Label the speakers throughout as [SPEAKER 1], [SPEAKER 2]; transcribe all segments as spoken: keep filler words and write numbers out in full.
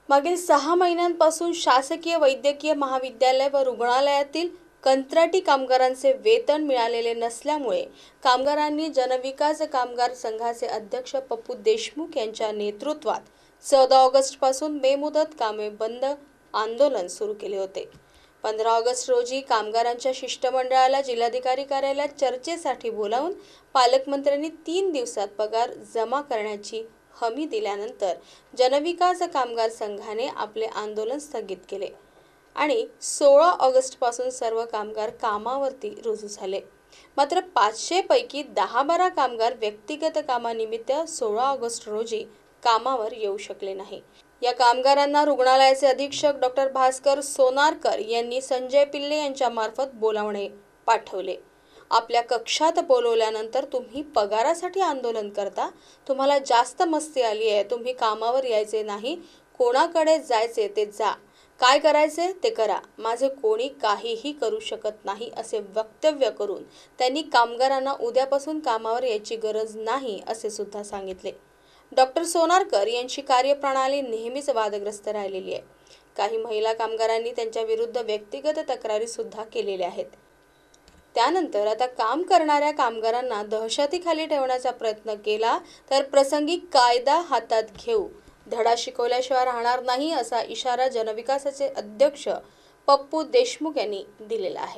[SPEAKER 1] मागील सहा महिन्यांपासून शासकीय वैद्यकीय महाविद्यालय व रुग्णालयातील कंत्राटी कामगारांचे वेतन मिळालेले नसल्यामुळे कामगारांनी जनविकास कामगार संघाचे अध्यक्ष पप्पू देशमुख यांच्या नेतृत्वात चौदा ऑगस्ट पासून बेमुदत कामे बंद आंदोलन सुरू केले होते। पंधरा ऑगस्ट रोजी कामगारांच्या शिष्टमंडळाला जिल्हाधिकारी कार्यालयात चर्चेसाठी बोलावून पालकमंत्र्यांनी तीन दिवसात पगार जमा करण्याची हमी दिल्यानंतर जनविकास कामगार संघाने आपले आंदोलन स्थगित केले आणि सोळा ऑगस्ट पासून सर्व कामगार कामावरती रुजू झाले। मात्र पाचशे पैकी दहा बारा कामगार व्यक्तिगत कामानिमित्त सोळा ऑगस्ट रोजी कामावर येऊ शकले नाही। या कामगारांना रुग्णालयाचे अधीक्षक डॉक्टर भास्कर सोनारकर यांनी संजय पिल्ले यांच्या मार्फत बोलावणे पाठवले। आपल्या कक्षात बोलवल्यानंतर तुम्ही पगारासाठी आंदोलन करता, तुम्हाला जास्त मस्ती आली आहे, तुम्ही कामावर यायचे नाही, कोणाकडे जायचे ते जा, काय करायचे ते करा, माझे कोणी काहीही करू शकत नाही असे वक्तव्य करून त्यांनी कामगारांना उद्यापासून कामावर यायची गरज नाही असे सुद्धा सांगितले। डॉक्टर सोनारकर यांची कार्यप्रणाली नेहमीच वादग्रस्त राहिलेली आहे। काही महिला कामगारांनी त्यांच्या विरुद्ध व्यक्तिगत तक्रारी सुद्धा केलेल्या आहेत। त्यानंतर आता काम करणाऱ्या कामगारांना दहशतीखाली ठेवण्याचा प्रयत्न केला तर प्रसंगी कायदा हातात घेऊ, धडा शिकवल्याशिवाय राहणार नाही असा इशारा जनविकासाचे अध्यक्ष पप्पू देशमुख यांनी दिलेला आहे।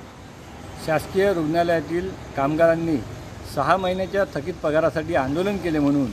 [SPEAKER 2] शासकीय रुग्णालयातील कामगारांनी सहा महिन्याच्या थकीत पगारासाठी आंदोलन केले म्हणून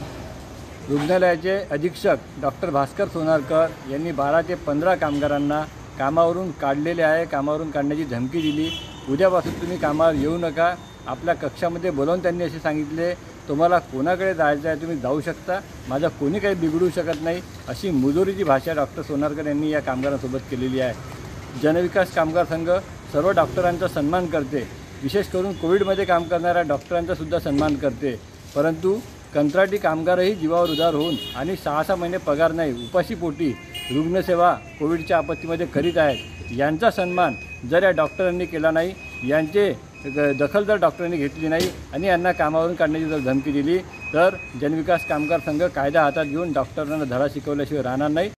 [SPEAKER 2] रुग्णालयाचे अधीक्षक डॉक्टर भास्कर सोनारकर यांनी बारा ते पंधरा कामगारांना कामावरून काढलेले आहे। कामावरून काढण्याची धमकी दिली। उद्यापासून तुम्ही कामावर येऊ नका, आपल्या कक्षामध्ये बोलावून त्यांनी असे सांगितले, तुम्हाला कोणाकडे जायचं आहे तुम्ही जाऊ शकता, माझं कोणी काही बिघडू शकत नाही, अशी मुजोरीची भाषा डॉक्टर सोनारकर यांनी या कामगारांसोबत केलेली आहे। जनविकास कामगार संघ सर्व डॉक्टरांचा सन्मान करते, विशेष करून कोविडमध्ये काम करणाऱ्या डॉक्टरांचा सुद्धा सन्मान करते, परंतु कंत्राटी कामगारही जीवावर उदार होऊन आणि सहा सहा महिने पगार नाही उपाशीपोटी रुग्णसेवा कोविडच्या आपत्तीमध्ये करीत आहेत। यांचा सन्मान जर या डॉक्टरांनी केला नाही, यांचे दखल जर डॉक्टरांनी घेतली नाही आणि यांना कामावरून काढण्याची जर धमकी दिली तर जनविकास कामगार संघ कायदा हातात घेऊन डॉक्टरांना धडा शिकवल्याशिवाय राहणार नाही।